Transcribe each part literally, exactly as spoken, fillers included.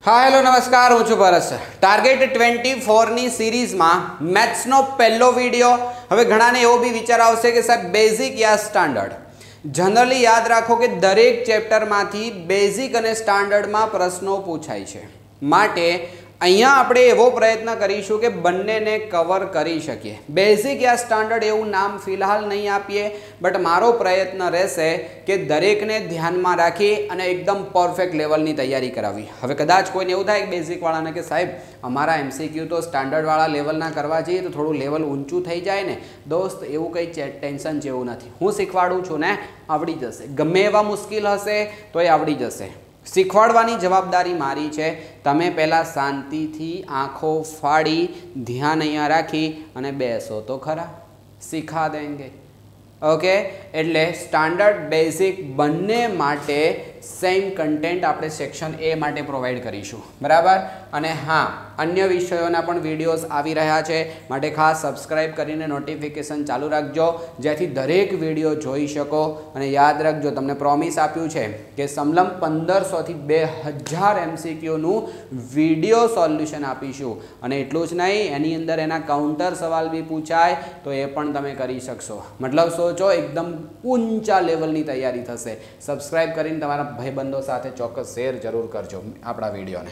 हाँ हेलो नमस्कार हूँ છું ભરત ટાર્ગેટ ટ્વેન્ટી ફોરની સિરીઝમાં મેથ્સનો પહેલો વિડીયો। હવે ઘણાને એવો બી વિચાર આવશે કે સાહેબ બેઝિક યા સ્ટાન્ડર્ડ। જનરલી યાદ રાખો કે દરેક ચેપ્ટરમાંથી બેઝિક અને સ્ટાન્ડર્ડમાં પ્રશ્નો પૂછાય છે, માટે અહીંયા આપણે એવો પ્રયત્ન કરીશું કે બંનેને કવર કરી શકીએ। બેઝિક યા સ્ટાન્ડર્ડ એવું નામ ફિલહાલ નહીં આપીએ, બટ મારો પ્રયત્ન રહેશે કે દરેકને ધ્યાનમાં રાખી અને એકદમ પરફેક્ટ લેવલની તૈયારી કરાવી। હવે કદાચ કોઈને એવું થાય કે બેઝિકવાળાને કે સાહેબ અમારા એમસીક્યુ તો સ્ટાન્ડર્ડવાળા લેવલના કરવા જઈએ તો થોડું લેવલ ઊંચું થઈ જાય ને। દોસ્ત એવું કંઈ ટેન્શન જેવું નથી, હું શીખવાડું છું ને, આવડી જશે। ગમે એવા મુશ્કેલ હશે તો એ આવડી જશે। શીખવાડવાની જવાબદારી મારી છે। તમે પહેલાં શાંતિથી આંખો ફાડી ધ્યાન અહીંયા રાખી અને બેસો તો ખરા, શીખા દેંગે। ઓકે, એટલે સ્ટાન્ડર્ડ બેઝિક બંને માટે સેમ કન્ટેન્ટ આપણે સેક્શન એ માટે પ્રોવાઈડ કરીશું, બરાબર। અને હા, અન્ય વિષયોના પણ વિડીયોઝ આવી રહ્યા છે, માટે ખાસ સબસ્ક્રાઈબ કરીને નોટિફિકેશન ચાલુ રાખજો, જેથી દરેક વિડીયો જોઈ શકો। અને યાદ રાખજો, તમને પ્રોમિસ આપ્યું છે કે સમલમ પંદરસોથી બે હજાર એમસીક્યુનું વિડીયો સોલ્યુશન આપીશું। અને એટલું જ નહીં, એની અંદર એના કાઉન્ટર સવાલ બી પૂછાય તો એ પણ તમે કરી શકશો। મતલબ સોચો, એકદમ ઊંચા લેવલની તૈયારી થશે। સબસ્ક્રાઈબ કરીને તમારા ભાઈબંધો સાથે ચોક્કસ શેર જરૂર કરજો આપણા વિડીયોને।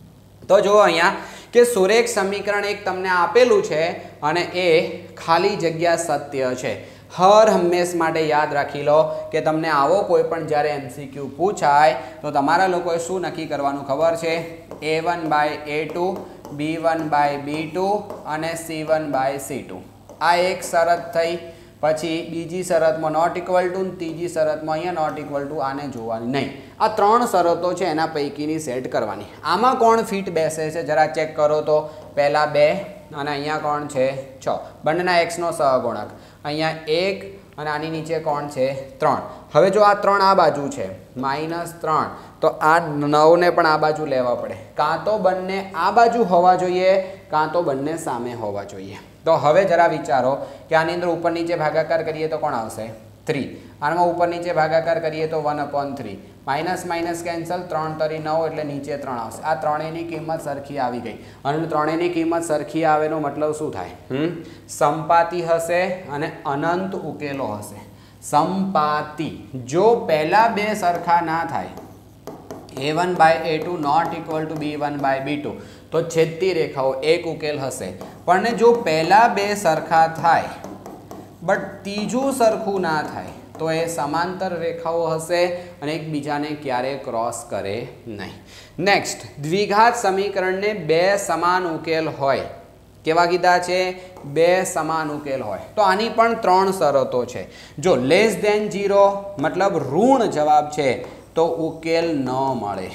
તો જુઓ અહીંયા કે સુરેખ સમીકરણ એક તમને આપેલું છે અને એ ખાલી જગ્યા સત્ય છે। હર હંમેશ માટે યાદ રાખી લો કે તમને આવો કોઈ પણ જ્યારે એમસીક્યુ પૂછાય તો તમારા લોકોએ શું નક્કી કરવાનું ખબર છે? A one by A two, B one by B two અને C one by C two. આ એક શરત થઈ। પછી બીજી શરતમાં નોટ ઇક્વલ ટુ, ત્રીજી શરતમાં અહીંયા નોટ ઇક્વલ ટુ, આને જોવાની નહીં। આ ત્રણ શરતો છે, એના પૈકીની સેટ કરવાની। આમાં કોણ ફિટ બેસે છે જરા ચેક કરો તો। પહેલાં બે અને અહીંયા કોણ છે? છ। બંનેના એક્સનો સહગુણક અહીંયા એક અને આની નીચે કોણ છે? ત્રણ। હવે જો આ ત્રણ આ બાજુ છે માઇનસ ત્રણ, તો આ નવને પણ આ બાજુ લેવા પડે। કાં તો બંને આ બાજુ હોવા જોઈએ, કાં તો બંને સામે હોવા જોઈએ। તો હવે જરા વિચારો કે આની અંદર ઉપર નીચે ભાગાકાર કરીએ તો કોણ આવશે? થ્રી। આમાં ઉપર નીચે ભાગાકાર કરીએ તો one upon three, minus minus cancel, ત્રણ તરી નવ એટલે નીચે ત્રણ આવશે। આ ત્રણેયની કિંમત સરખી આવી ગઈ અને ત્રણેયની કિંમત સરખી આવેનો મતલબ શું થાય? હમ સમપાતી હશે અને અનંત ઉકેલો હશે। સમપાતી, જો પહેલા બે સરખા ના થાય, A one by A two not equal to B one by B two, તો છેદતી રેખાઓ એક ઉકેલ હશે। પણ જો પહેલાં બે સરખા થાય બટ ત્રીજું સરખું ના થાય તો એ સમાંતર રેખાઓ હશે અને એકબીજાને ક્યારેય ક્રોસ કરે નહીં। નેક્સ્ટ, દ્વિઘાત સમીકરણને બે સમાન ઉકેલ હોય। કેવા કીધા છે? બે સમાન ઉકેલ હોય। તો આની પણ ત્રણ શરતો છે। જો લેસ દેન ઝીરો મતલબ ઋણ જવાબ છે તો ઉકેલ ન મળે,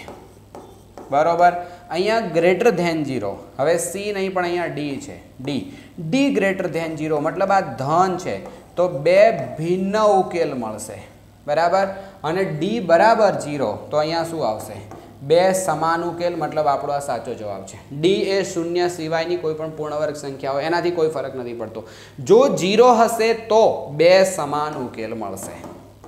બરોબર। અહીંયા ગ્રેટર ધેન ઝીરો, હવે સી નહીં પણ અહીંયા ડી છે, D D greater than zero મતલબ આ ધન છે તો બે ભિન્ન ઉકેલ મળશે, બરાબર। અને ડી બરાબર ઝીરો તો અહીંયા શું આવશે? બે સમાન ઉકેલ, મતલબ આપણો આ સાચો જવાબ છે। ડી એ શૂન્ય સિવાયની કોઈ પણ પૂર્ણવર્ગ સંખ્યા હોય, એનાથી કોઈ ફરક નથી પડતો। જો ઝીરો હશે તો બે સમાન ઉકેલ મળશે।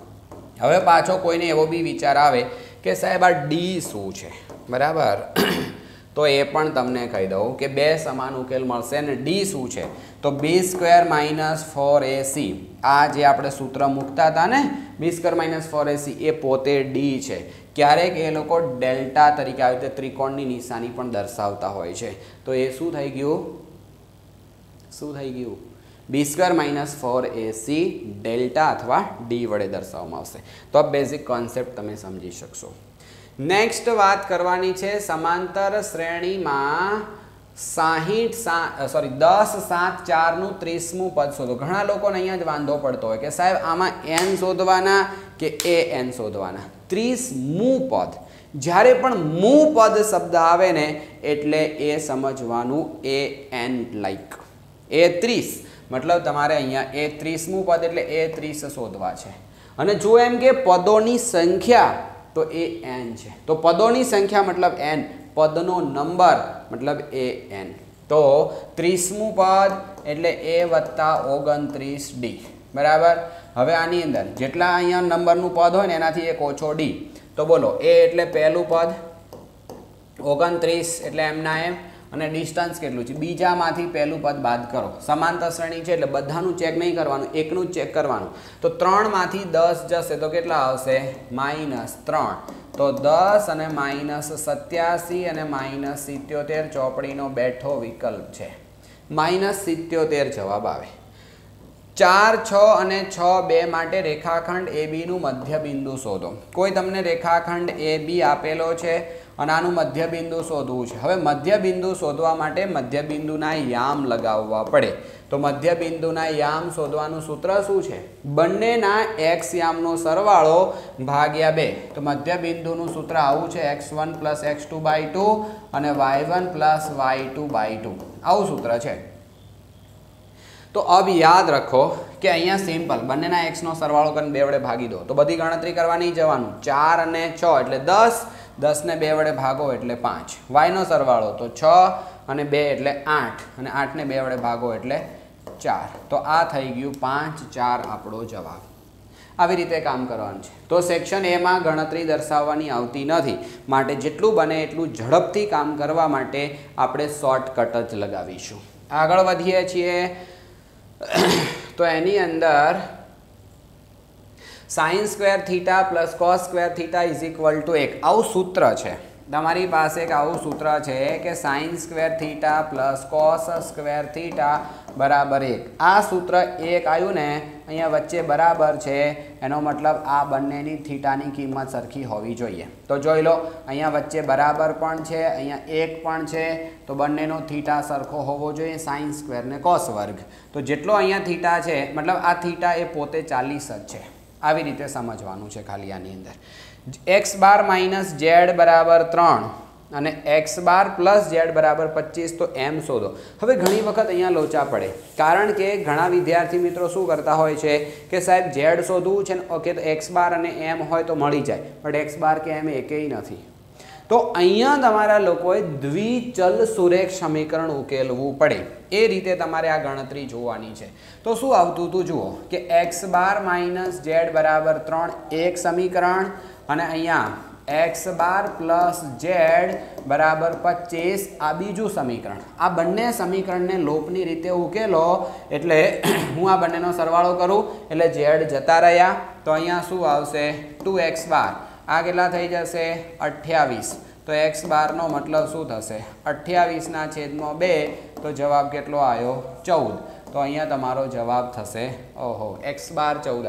હવે પાછો કોઈને એવો બી વિચાર આવે કે સાહેબ આ ડી શું છે, બરાબર? તો એ પણ તમને કહી દઉં કે બે સમાન ઉકેલ મળશે ને ડી શું છે? તો B square minus four A C, આ જે આપણે સૂત્ર મૂકતા હતા ને, B square minus four A C, એ પોતે ડી છે। ક્યારેક એ લોકો ડેલ્ટા તરીકે આવી રીતે ત્રિકોણની નિશાની પણ દર્શાવતા હોય છે। તો એ શું થઈ ગયું? શું થઈ ગયું? B square minus four A C delta અથવા ડી વડે દર્શાવવામાં આવશે। તો આ બેઝિક કોન્સેપ્ટ તમે સમજી શકશો। નેક્સ્ટ વાત કરવાની છે સમાંતર શ્રેણીમાં સાહીઠ સા સોરી દસ સાત ચારનું ત્રીસમું પદ શોધો। ઘણા લોકોને અહીંયા જ વાંધો પડતો હોય કે સાહેબ આમાં એન શોધવાના કે એ એન શોધવાના? ત્રીસમું પદ, જ્યારે પણ મું પદ શબ્દ આવે ને એટલે એ સમજવાનું એ એન લાઈક એ ત્રીસ, મતલબ તમારે અહીંયા એ ત્રીસમું પદ એટલે એ ત્રીસ શોધવા છે। અને જો એમ કે પદોની સંખ્યા તો એ એન છે, તો પદોની સંખ્યા મતલબ એન, પદનો નંબર મતલબ એ એન। તો ત્રીસમું પદ એટલે એ વત્તા ઓગણત્રીસ ડી, બરાબર। હવે આની અંદર જેટલા અહીંયા નંબરનું પદ હોય ને એનાથી એક ઓછો ડી, તો બોલો એ એટલે પહેલું પદ, ઓગણત્રીસ એટલે એમના એમ અને ડિસ્ટન્સ કેટલું છે બીજામાંથી પહેલું પદ બાદ કરો સમાંતર શ્રેણી છે એટલે બધાનું ચેક નહીં કરવાનું એકનું જ ચેક કરવાનું તો ત્રણમાંથી દસ જશે તો કેટલા આવશે માઇનસ ત્રણ તો દસ અને માઇનસ સત્યાસી અને માઇનસ સિત્યોતેર ચોપડીનો બેઠો વિકલ્પ છે માઇનસ સિત્યોતેર જવાબ આવે ચાર છ અને છ બે માટે રેખાખંડ એ બીનું મધ્યબિંદુ શોધો કોઈ તમને રેખાખંડ એ બી આપેલો છે અને આનું મધ્યબિંદુ શોધવું છે હવે મધ્યબિંદુ શોધવા માટે મધ્યબિંદુના યામ લગાવવા પડે તો મધ્યબિંદુના યામ શોધવાનું સૂત્ર શું છે બંનેના એક્સ યામનો સરવાળો ભાગ્યા બે તો મધ્યબિંદુનું સૂત્ર આવું છે X one plus X two by two અને Y one plus Y two by two આવું સૂત્ર છે તો અબ યાદ રખો કે અહીંયા સિમ્પલ બંનેના એક્સનો સરવાળો કરીને બે વડે ભાગી દો તો બધી ગણતરી કરવા નહીં જવાનું ચાર અને છ એટલે દસ દસ ને બે વડે ભાગો એટલે પાંચ વાયનો સરવાળો તો છ અને બે એટલે આઠ અને આઠને બે વડે ભાગો એટલે ચાર તો આ થઈ ગયું પાંચ ચાર આપણો જવાબ આવી રીતે કામ કરવાનું છે તો સેક્શન એમાં ગણતરી દર્શાવવાની આવતી નથી માટે જેટલું બને એટલું ઝડપથી કામ કરવા માટે આપણે શોર્ટકટ જ લગાવીશું આગળ વધીએ છીએ તો એની અંદર sine square theta plus cos square theta is equal to એક આવું સૂત્ર છે તમારી પાસે એક આવું સૂત્ર છે કે sine square theta plus cos square theta બરાબર એક આ સૂત્ર એક આવ્યું ને અહીંયા વચ્ચે બરાબર છે એનો મતલબ આ બંનેની થીટાની કિંમત સરખી હોવી જોઈએ તો જોઈ લો અહીંયા વચ્ચે બરાબર પણ છે અહીંયા એક પણ છે તો બંનેનો થીટા સરખો હોવો જોઈએ સાઇન સ્ક્વેર ને કોસ વર્ગ તો જેટલો અહીંયા થીટા છે મતલબ આ થીટા એ પોતે ચાલીસ જ છે આવી રીતે સમજવાનું છે ખાલી આની અંદર એક્સ બાર માઇનસ ઝેડ બરાબર ત્રણ અને એક્સ બાર પ્લસ ઝેડ બરાબર પચીસ તો એમ શોધો હવે ઘણી વખત અહીંયા લોચા પડે કારણ કે ઘણા વિદ્યાર્થી મિત્રો શું કરતા હોય છે કે સાહેબ ઝેડ શોધવું છે ને ઓકે તો એક્સ બાર અને એમ હોય તો મળી જાય બટ એક્સ બાર કે એમ એકેય નથી તો અહીંયા તમારા લોકોએ દ્વિચલ સુરેખ સમીકરણ ઉકેલવું પડે એ રીતે તમારે આ ગણતરી જોવાની છે તો શું આવતું હતું જુઓ કે એક્સ બાર માઇનસ ઝેડ બરાબર ત્રણ એક સમીકરણ અને અહીંયા એક્સ બાર પ્લસ ઝેડ બરાબર પચીસ આ બીજું સમીકરણ આ બંને સમીકરણને લોપની રીતે ઉકેલો એટલે હું આ બંનેનો સરવાળો કરું એટલે ઝેડ જતા રહ્યા તો અહીંયા શું આવશે ટુ એક્સ બાર આ કેટલા થઈ જશે અઠ્યાવીસ તો એક્સ બારનો મતલબ શું થશે અઠ્યાવીસના છેદમાં બે તો જવાબ કેટલો આવ્યો ચૌદ તો અહીંયા તમારો જવાબ થશે ઓહો એક્સ બાર ચૌદ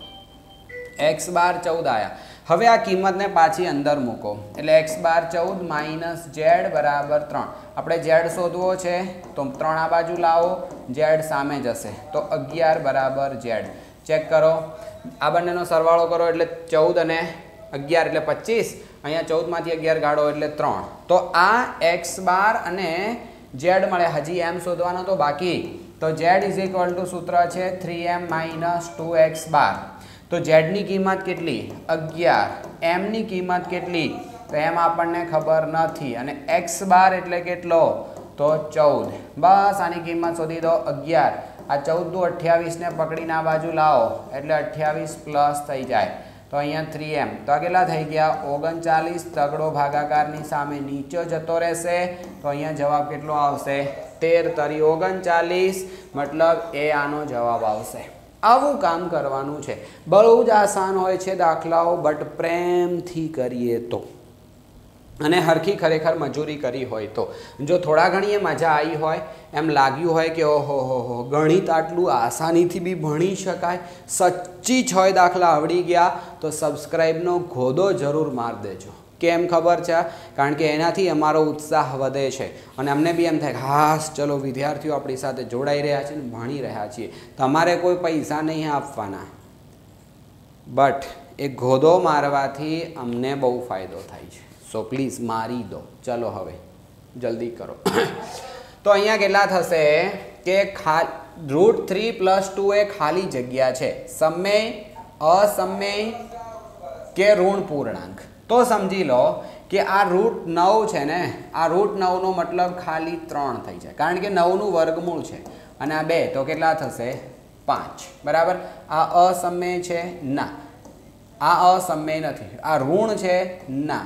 આવ્યા એક્સ બાર ચૌદ આવ્યા હવે આ કિંમતને પાછી અંદર મૂકો એટલે એક્સ બાર ચૌદ માઇનસ ઝેડ બરાબર ત્રણ આપણે ઝેડ શોધવો છે તો ત્રણ આ બાજુ લાવો ઝેડ સામે જશે તો અગિયાર બરાબર ઝેડ ચેક કરો આ બંનેનો સરવાળો કરો એટલે ચૌદ અને અગિયાર એટલે પચીસ અહીંયા ચૌદમાંથી અગિયાર ગાળો એટલે ત્રણ તો આ એક્સ બાર અને ઝેડ મળે હજી એમ શોધવાનો તો બાકી તો ઝેડ ઇઝ ઇક્વલ ટુ સૂત્ર છે three M minus two X bar તો ઝેડની કિંમત કેટલી અગિયાર એમની કિંમત કેટલી તો એમ આપણને ખબર નથી અને એક્સ બાર એટલે કેટલો તો ચૌદ બસ આની કિંમત શોધી દો અગિયાર આ ચૌદ દુ અઠ્યાવીસને પકડીને આ બાજુ લાવો એટલે અઠ્યાવીસ પ્લસ થઈ જાય તો અહીંયા થ્રી એમ તો આ કેટલા થઈ ગયા ઓગણચાલીસ તગડો ભાગાકારની સામે નીચે જતો રહેશે તો અહીંયા જવાબ કેટલો આવશે તેર તરી ઓગણચાલીસ મતલબ એ આનો જવાબ આવશે આવું કામ કરવાનું છે બહુ જ આસાન હોય છે દાખલાઓ બટ પ્રેમથી કરીએ તો અને હરખી ખરેખર મજૂરી કરી હોય તો જો થોડા ઘણી એ મજા આવી હોય એમ લાગ્યું હોય કે ઓહો હો હો ગણિત આટલું આસાનીથી બી ભણી શકાય સચ્ચી છ દાખલા આવડી ગયા તો સબસ્ક્રાઈબનો ઘોડો જરૂર માર દેજો કેમ ખબર છે કારણ કે એનાથી અમારો ઉત્સાહ વધે છે અને અમને બી એમ થાય હાસ ચલો વિદ્યાર્થીઓ આપણી સાથે જોડાઈ રહ્યા છે ને ભણી રહ્યા છીએ તમારે કોઈ પૈસા નહીં આપવાના બટ એ ઘોડો મારવાથી અમને બહુ ફાયદો થાય છે સો પ્લીઝ મારી દો ચલો હવે જલ્દી કરો તો અહીંયા કેટલા થશે કે ખા રૂટ થ્રી પ્લસ ટુ એ ખાલી જગ્યા છે સમય અસમય કે ઋણ પૂર્ણાંક તો સમજી લો કે આ રૂટ નવ છે ને આ રૂટ નવનો મતલબ ખાલી ત્રણ થઈ જાય કારણ કે નવનું વર્ગમૂળ છે અને આ બે તો કેટલા થશે પાંચ બરાબર આ અસમય છે ના આ અસમય નથી આ ઋણ છે ના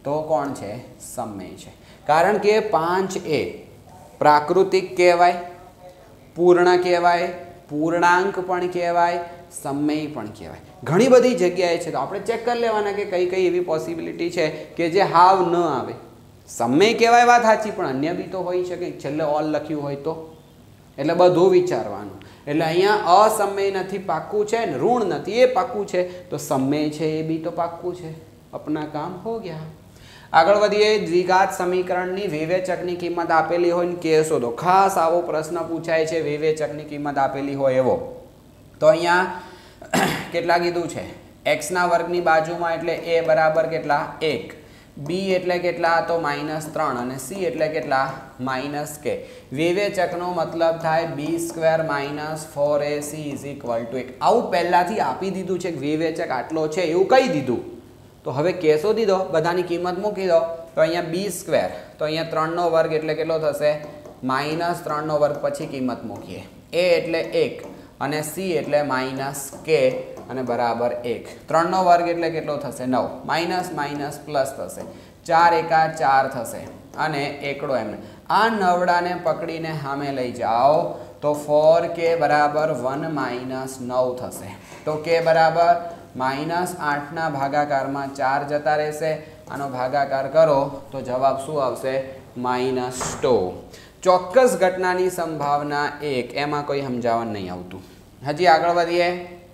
તો કોણ છે? સમમેય છે. કારણ કે પાંચ એ પ્રાકૃતિક કહેવાય, પૂર્ણ કહેવાય, પૂર્ણાંક પણ કહેવાય, સમમેય પણ કહેવાય. ઘણી બધી જગ્યાએ છે, તો આપણે ચેક કરી લેવાના કે કઈ કઈ એવી પોસિબિલિટી છે કે જે હાવ ન આવે. સમમેય કહેવાય વાત સાચી, પણ અન્ય બી તો હોઈ શકે, છેલ્લે ઓલ લખ્યું હોય તો. એટલે બધું વિચારવાનું. એટલે અહીંયા અસમમેય નથી પાક્કું છે ને ઋણ નથી એ પાક્કું છે, તો સમમેય છે એ બી તો પાક્કું છે. અપના કામ હો ગયા. આગળ વધીએ. દ્વિઘાત સમીકરણની વિવેચકની કિંમત આપેલી હોય ને કે શોધો. ખાસ આવો પ્રશ્ન પૂછાય છે વિવેચકની કિંમત આપેલી હોય એવો. તો અહીંયા કેટલા કીધું છે? એક્સ ના વર્ગની બાજુમાં એટલે એ બરાબર કેટલા? એક. બી એટલે કેટલા? તો માઇનસ ત્રણ. અને સી એટલે કેટલા? માઇનસ કે. વિવેચકનો મતલબ થાય B square minus four A C is equal to એક. આવું પહેલાથી આપી દીધું છે કે વિવેચક આટલો છે એવું કહી દીધું. તો હવે કે શોધી દો, બધાની કિંમત મૂકી દો. તો અહીંયા બી સ્ક્વેર, તો અહીંયા ત્રણનો વર્ગ એટલે કેટલો થશે? માઇનસ ત્રણનો વર્ગ. પછી કિંમત મૂકીએ. એ એટલે એક અને સી એટલે માઇનસ કે અને બરાબર એક. ત્રણનો વર્ગ એટલે કેટલો થશે? નવ. માઇનસ માઇનસ પ્લસ થશે. ચાર એકા ચાર થશે અને એકડો એમને. આ નવડાને પકડીને સામે લઈ જાઓ તો ફોર કે બરાબર વન માઇનસ નવ થશે. તો કે બરાબર માઇનસ આઠના ભાગાકારમાં ચાર જતા રહેશે. આનો ભાગાકાર કરો તો જવાબ શું આવશે? Minus two. ચોક્કસ ઘટનાની સંભાવના એક. એમાં કોઈ સમજાવવા નહીં આવતું. હજી આગળ વધીએ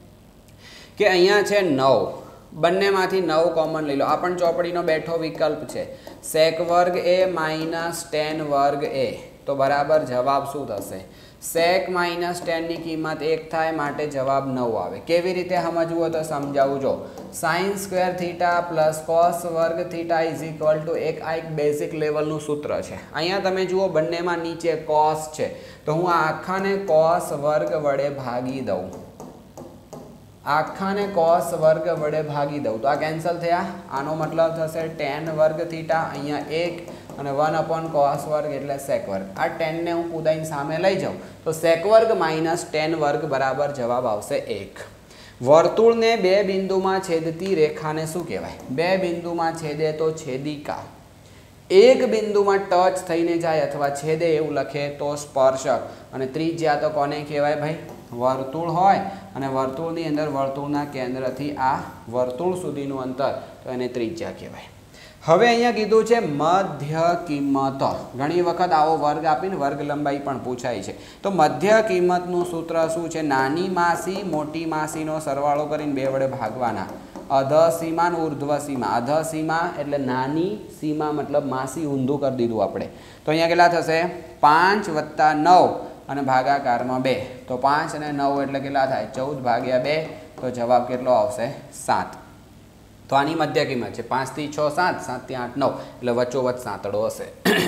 કે અહીંયા છે નવ. બંનેમાંથી નવ કોમન લઈ લો. આ પણ ચોપડીનો બેઠો વિકલ્પ છે. સેક વર્ગ એ માઇનસ ટેન વર્ગ એ. તો બરાબર જવાબ શું થશે? સેક માઇનસ ટેનની કિંમત એક થાય, માટે જવાબ નવ આવે. કેવી રીતે સમજવું તો સમજાવું જો. Sine square theta plus cos વર્ગ થીટા ઇઝ ઇક્વલ ટુ એક. આ એક બેઝિક લેવલનું સૂત્ર છે. અહીંયા તમે જુઓ બંનેમાં નીચે કોસ છે, તો હું આ આખાને કોસ વર્ગ વડે ભાગી દઉં. આખાને કોસ વર્ગ વડે ભાગી દઉં તો આ કેન્સલ થયા. આનો મતલબ થશે ટેન વર્ગ થીટા, અહીંયા એક અને વન અપોન કોસ વર્ગ એટલે સેક વર્ગ. આ ટેનને હું કુદાઈને સામે લઈ જાઉં તો સેક વર્ગ માઇનસ ટેન વર્ગ બરાબર જવાબ આવશે એક. વર્તુળને બે બિંદુમાં છેદતી રેખાને શું કહેવાય? બે બિંદુમાં છેદે તો છેદિકા. એક બિંદુમાં ટચ થઈને જાય અથવા છેદે એવું લખે તો સ્પર્શક. અને ત્રિજ્યા તો કોને કહેવાય ભાઈ? વર્તુળ હોય અને વર્તુળની અંદર વર્તુળના કેન્દ્રથી આ વર્તુળ સુધીનું અંતર, તો એને ત્રિજ્યા કહેવાય. હવે અહીંયા કીધું છે મધ્ય કિંમત. ઘણી વખત આવો વર્ગ આપીને વર્ગ લંબાઈ પણ પૂછાય છે. તો મધ્ય કિંમતનું સૂત્ર શું છે? નાની માસી મોટી માસીનો સરવાળો કરીને બે વડે ભાગવાના. અધ સીમા ઉર્ધ્વ સીમા. અધ સીમા એટલે નાની સીમા મતલબ માસી ઊંધું કરી દીધું આપણે. તો અહીંયા કેટલા થશે? પાંચ વત્તા નવ અને ભાગાકારમાં બે. તો પાંચ અને નવ એટલે કેટલા થાય? ચૌદ ભાગ્યા બે. તો જવાબ કેટલો આવશે? સાત. તો આની મધ્ય કિંમત છે. પાંચથી છ સાત, સાતથી આઠ નવ એટલે વચ્ચોવચ્ચ સાતડો હશે.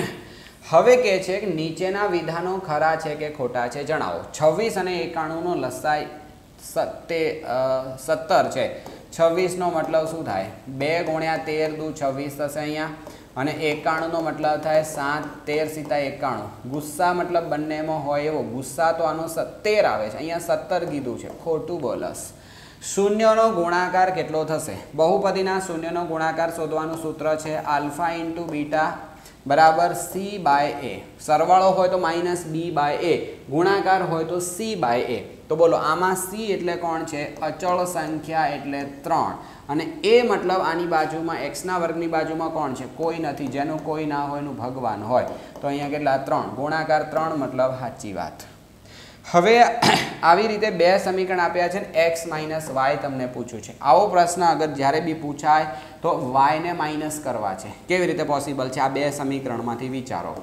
હવે કે છે કે નીચેના વિધાનો ખરા છે કે ખોટા છે જણાવો. છવ્વીસ અને એકાણુંનો લસાઈ સત્તે સત્તર છે. છવ્વીસનો મતલબ શું થાય? બે ગુણ્યા તેર દુ છવ્વીસ થશે અહીંયા. અને એકાણુંનો મતલબ થાય સાત તેર સીતા એકાણું. ગુસ્સા મતલબ બંનેમાં હોય એવો. ગુસ્સા તો આનો સત્તેર આવે છે, અહીંયા સત્તર કીધું છે. ખોટું બોલસ. શૂન્યનો ગુણાકાર કેટલો થશે? બહુપદીના શૂન્યનો ગુણાકાર શોધવાનું સૂત્ર છે આલ્ફા ઇન્ટુ બીટા બરાબર સી બાય એ. સરવાળો હોય તો માઇનસ બી બાય એ, ગુણાકાર હોય તો સી બાય એ. તો બોલો આમાં સી એટલે કોણ છે? અચળ સંખ્યા એટલે ત્રણ. અને એ મતલબ આની બાજુમાં એક્સના વર્ગની બાજુમાં કોણ છે? કોઈ નથી. જેનું કોઈ ના હોય એનું ભગવાન હોય. તો અહીંયા કેટલા? ત્રણ. ગુણાકાર ત્રણ મતલબ સાચી વાત. હવે આવી રીતે બે સમીકરણ આપ્યા છે ને એક્સ માઇનસ વાય તમને પૂછ્યું છે. આવો પ્રશ્ન અગર જ્યારે બી પૂછાય તો વાયને માઇનસ કરવા છે. કેવી રીતે પોસિબલ છે? આ બે સમીકરણમાંથી વિચારો.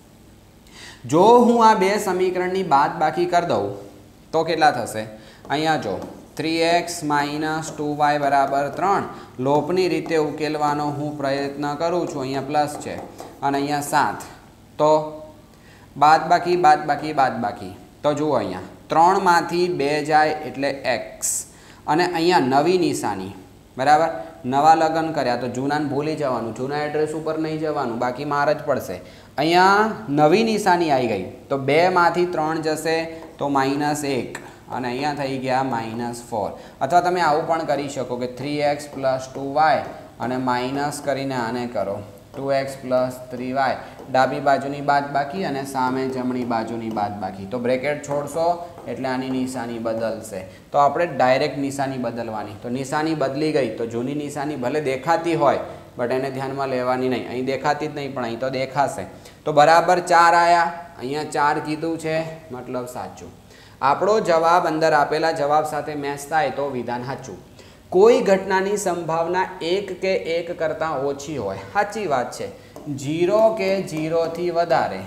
જો હું આ બે સમીકરણની બાદ બાકી કરી દઉં તો કેટલા થશે? અહીંયા જો three X minus two Y બરાબર ત્રણ. લોપની રીતે ઉકેલવાનો હું પ્રયત્ન કરું છું. અહીંયા પ્લસ છે અને અહીંયા સાત. તો બાદ બાકી બાદ બાકી બાદ બાકી. તો જુઓ અહીંયા ત્રણમાંથી બે જાય એટલે એક્સ. અને અહીંયા નવી નિશાની બરાબર. નવા લગ્ન કર્યા તો જૂનાને ભૂલી જવાનું. જૂના એડ્રેસ ઉપર નહીં જવાનું, બાકી માર જ પડશે. અહીંયા નવી નિશાની આવી ગઈ તો બેમાંથી ત્રણ જશે તો માઇનસ એક. અને અહીંયા થઈ ગયા માઇનસ ફોર. અથવા તમે આવું પણ કરી શકો કે three X plus two Y અને માઇનસ કરીને આને કરો two X plus three Y, ડાબી બાજુની બાદ બાકી અને સામે જમણી બાજુની બાદ બાકી. તો બ્રેકેટ છોડશો એટલે આની નિશાની બદલશે. તો આપણે ડાયરેક્ટ નિશાની બદલવાની. તો નિશાની બદલી ગઈ તો જૂની નિશાની ભલે દેખાતી હોય બટ એને ધ્યાનમાં લેવાની નહીં. અહીં દેખાતી જ નહીં પણ અહીં તો દેખાશે. તો બરાબર ચાર આવ્યા. અહીંયા ચાર કીધું છે મતલબ સાચું. આપણો જવાબ અંદર આપેલા જવાબ સાથે મેચ થાય તો વિધાન સાચું. કોઈ ઘટનાની સંભાવના એક કે એક કરતાં ઓછી હોય, સાચી વાત છે. જીરો કે જીરોથી વધારે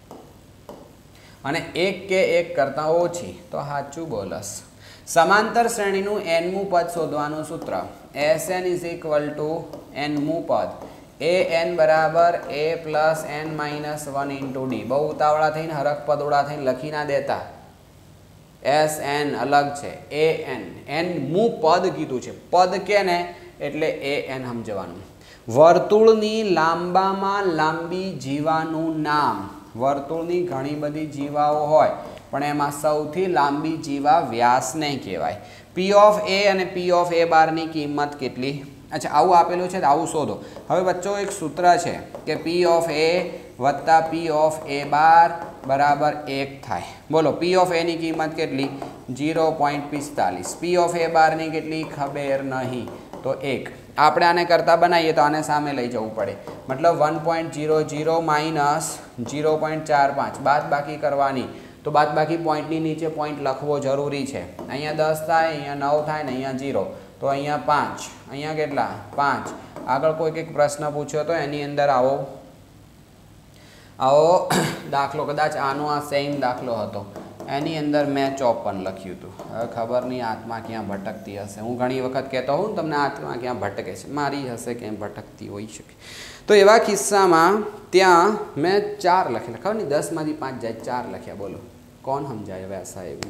અને એક કે એક કરતાં ઓછી તો સાચું બોલસ. સમાંતર શ્રેણીનું એનમું પદ શોધવાનું સૂત્ર S N is equal to એનમું પદ એ એન બરાબર A plus N minus one into D. બહુ ઉતાવળા થઈને હરખ પદોડા થઈને લખી ના દેતા. એસ એન અલગ છે, એ એન એન મું પદ કીધું છે. પદ કે ને એટલે એ એન સમજવાનું. વર્તુળની લાંબામાં લાંબી જીવાનું નામ. વર્તુળની ઘણી બધી જીવાઓ હોય પણ એમાં સૌથી લાંબી જીવા વ્યાસને કહેવાય. પી ઓફ એ અને પી ઓફ એ બારની કિંમત કેટલી? અચ્છા આવું આપેલું છે આવું શોધો. હવે બચ્ચો એક સૂત્ર છે કે પી ઓફ એ વત્તા પી ઓફ એ બાર બરાબર એક થાય. બોલો પી ઓફ એની કિંમત કેટલી? ઝીરો પોઈન્ટ પિસ્તાલીસ. પી ઓફ એ બારની કેટલી? ખબર નહીં તો એક. આપણે આને કરતાં બનાવીએ તો આને સામે લઈ જવું પડે. મતલબ one point zero zero minus zero point ચાર પાંચ બાદ બાકી કરવાની. તો બાદ બાકી પોઈન્ટની નીચે પોઈન્ટ લખવો જરૂરી છે. અહીંયા દસ થાય, અહીંયા નવ થાય ને અહીંયા ઝીરો. તો અહીંયા પાંચ, અહીંયા કેટલા? પાંચ. આગળ કોઈક એક પ્રશ્ન પૂછ્યો તો એની અંદર આવો આવો દાખલો, કદાચ આનો આ સેમ દાખલો હતો, એની અંદર મેં ચોપન લખ્યું હતું. હવે ખબર નહીં આત્મા ક્યાં ભટકતી હશે. હું ઘણી વખત કહેતો હોઉં તમને આત્મા ક્યાં ભટકે છે, મારી હશે ક્યાં ભટકતી હોઈ શકે. તો એવા કિસ્સામાં ત્યાં મેં ચાર લખેલા. ખબર નહીં દસમાંથી પાંચ જાય ચાર લખ્યા. બોલો કોણ સમજાય હવે આ સાહેબ?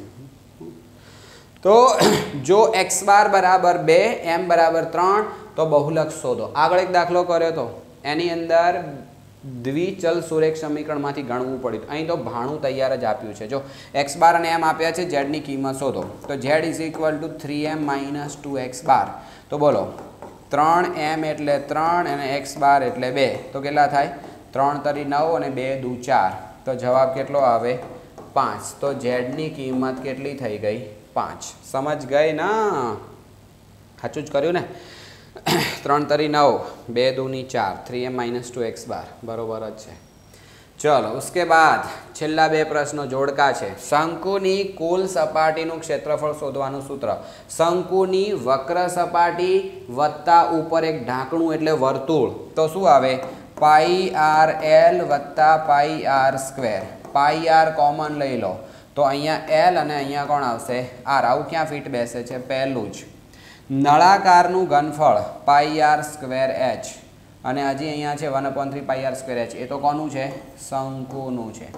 તો જો એક્સ બાર બરાબર બે, એમ બરાબર ત્રણ તો બહુલક શોધો. આગળ એક દાખલો કર્યો તો એની અંદર દ્વિચલ સુરેખ સમીકરણમાંથી ગણવું પડ્યું. અહીં તો ભાણું તૈયાર જ આપ્યું છે. જો એક્સ બાર અને એમ આપ્યા છે, ઝેડની કિંમત શોધો. તો Z is equal to three M minus two X bar. તો બોલો ત્રણ એમ એટલે ત્રણ અને એક્સ બાર એટલે બે. તો કેટલા થાય? ત્રણ તરી નવ અને બે દુ ચાર. તો જવાબ કેટલો આવે? પાંચ. તો ઝેડની કિંમત કેટલી થઈ ગઈ? પાંચ. સમજ ગઈ ના? સાચું જ કર્યું ને? ત્રણ તરી નવ, બે દૂની ચાર, three M minus two X bar બરોબર જ છે. ચલો ઉસકે બાદ છેલ્લા બે પ્રશ્નો જોડકા છે. શંકુની કુલ સપાટીનું ક્ષેત્રફળ શોધવાનું સૂત્ર. શંકુની વક્ર સપાટી વત્તા ઉપર એક ઢાંકણું એટલે વર્તુળ. તો શું આવે? પાઈ આર એલ વત્તા pi R square. Pi R common લઈ લો તો અહીંયા એલ અને અહીંયા કોણ આવશે? આર. આવું ક્યાં ફિટ બેસે છે? પહેલું જ. નળાકારનું ઘનફળ પાઈ આર સ્ક્વેર એચ અને હજી અહીંયા છે one upon three pi R square H. એ તો કોનું છે? શંકુનું છે.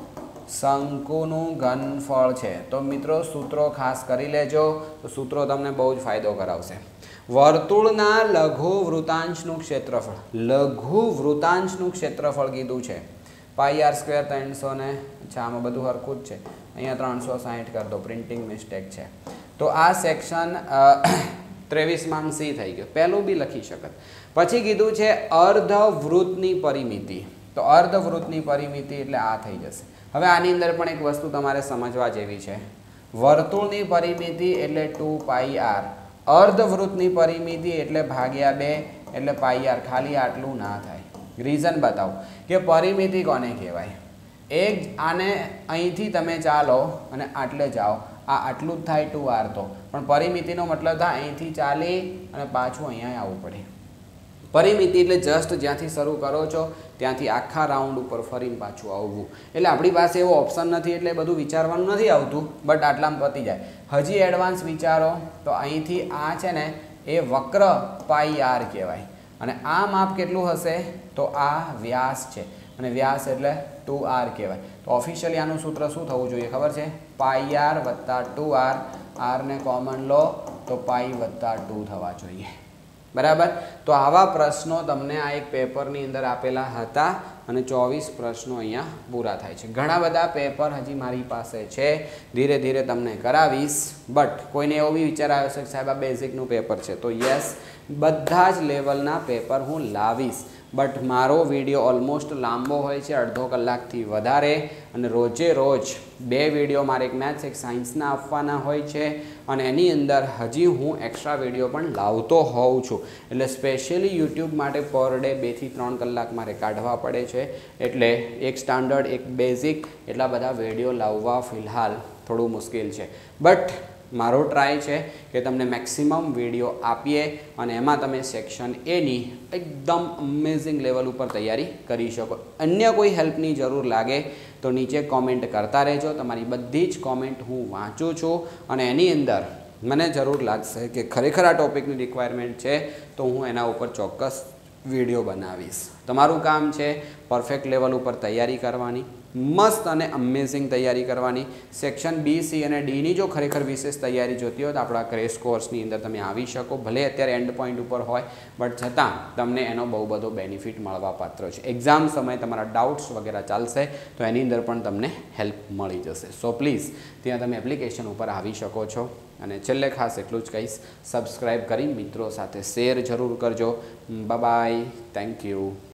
શંકુનું ઘનફળ છે. તો મિત્રો સૂત્રો ખાસ કરી લેજો. તો સૂત્રો તમને બહુ જ ફાયદો કરાવશે. વર્તુળના લઘુ વૃતાંશનું ક્ષેત્રફળ. લઘુ વૃતાંશનું ક્ષેત્રફળ કીધું છે. પાઈ આર સ્ક્વેર ત્રણસો ને અચ્છા આમાં બધું હરખું જ છે. અહીંયા ત્રણસો સાહીઠ કરી દો, પ્રિન્ટિંગ મિસ્ટેક છે. તો આ સેક્શન ત્રેવીસમાં સી થઈ ગયો. પહેલું બી લખી શકત. પછી કીધું છે અર્ધવૃત્તની પરિમિતિ. તો અર્ધવૃત્તની પરિમિતિ એટલે આ થઈ જશે. હવે આની અંદર પણ એક વસ્તુ તમારે સમજવા જેવી છે. વર્તુળની પરિમિતિ એટલે ટુ પાઈ આર. અર્ધવૃત્તની પરિમિતિ એટલે ભાગ્યા બે એટલે પાઈ આર. ખાલી આટલું ના થાય. રીઝન બતાવો કે પરિમિતિ કોને કહેવાય. એક આને અહીંથી તમે ચાલો અને આટલે જાઓ, આ આટલું જ થાય ટુ આર. તો પણ પરિમિતિનો મતલબ થાય અહીંથી ચાલી અને પાછું અહીંયા આવવું પડે. પરિમિતિ એટલે જસ્ટ જ્યાંથી શરૂ કરો છો ત્યાંથી આખા રાઉન્ડ ઉપર ફરીને પાછું આવવું. એટલે આપણી પાસે એવો ઓપ્શન નથી એટલે બધું વિચારવાનું નથી આવતું. બટ આટલામાં પતી જાય. હજી એડવાન્સ વિચારો તો અહીંથી આ છે ને એ વક્ર પાઈ આર કહેવાય. અને આ માપ કેટલું હશે? તો આ વ્યાસ છે અને વ્યાસ એટલે ટુ આર કહેવાય. તો ઓફિશિયલી આનું સૂત્ર શું થવું જોઈએ ખબર છે? પાઈ આર વત્તા ટુ આર. આરને કોમન લો તો પાઈ વત્તા ટુ થવા જોઈએ. બરાબર. તો આવા પ્રશ્નો તમને આ એક પેપરની અંદર આપેલા હતા અને ચોવીસ પ્રશ્નો અહીંયા પૂરા થાય છે. ઘણા બધા પેપર હજી મારી પાસે છે, ધીરે ધીરે તમને કરાવીશ. બટ કોઈને એવો બી વિચાર આવ્યો છે કે સાહેબ આ બેઝિકનું પેપર છે. તો યસ બધા જ લેવલના પેપર હું લાવીશ, બટ મારો વિડીયો ઓલમોસ્ટ લાંબો હોય છે, અડધો કલાકથી વધારે, અને રોજે રોજ બે વિડીયો મારે એક મેથ્સ એક સાયન્સના આપવાના હોય છે, અને એની અંદર હજી હું એક્સ્ટ્રા વિડીયો પણ લાવતો હોઉં છું. એટલે સ્પેશિયલી યુટ્યુબ માટે પર ડે બેથી ત્રણ કલાક મારે કાઢવા પડે છે. એટલે એક સ્ટાન્ડર્ડ, એક બેઝિક, એટલા બધા વિડીયો લાવવા ફિલહાલ થોડું મુશ્કેલ છે. બટ મારો ટ્રાય છે કે તમને મેક્સિમમ વિડીયો આપીએ અને એમાં તમે સેક્શન એની એકદમ અમેઝિંગ લેવલ ઉપર તૈયારી કરી શકો. અન્ય કોઈ હેલ્પની જરૂર લાગે તો નીચે કોમેન્ટ કરતા રહેજો. તમારી બધી જ કોમેન્ટ હું વાંચું છું, અને એની અંદર મને જરૂર લાગશે કે ખરેખર આ ટૉપિકની રિક્વાયરમેન્ટ છે તો હું એના ઉપર ચોક્કસ વિડીયો બનાવીશ. તમારું કામ છે પરફેક્ટ લેવલ ઉપર તૈયારી કરવાની, મસ્ત અને અમેઝિંગ તૈયારી કરવાની. સેક્શન બી, સી અને ડીની જો ખરેખર વિશેષ તૈયારી જોતી હોય તો આપણા ક્રેશ કોર્સની અંદર તમે આવી શકો. ભલે અત્યારે એન્ડ પોઈન્ટ ઉપર હોય, બટ છતાં તમને એનો બહુ બધો બેનિફિટ મળવા પાત્ર છે. એક્ઝામ સમયે તમારા ડાઉટ્સ વગેરે ચાલશે તો એની અંદર પણ તમને હેલ્પ મળી જશે. સો પ્લીઝ ત્યાં તમે એપ્લિકેશન ઉપર આવી શકો છો. અને છેલ્લે ખાસ એટલું જ કહીશ, સબસ્ક્રાઈબ કરી મિત્રો સાથે શેર જરૂર કરજો. Bye bye, thank you.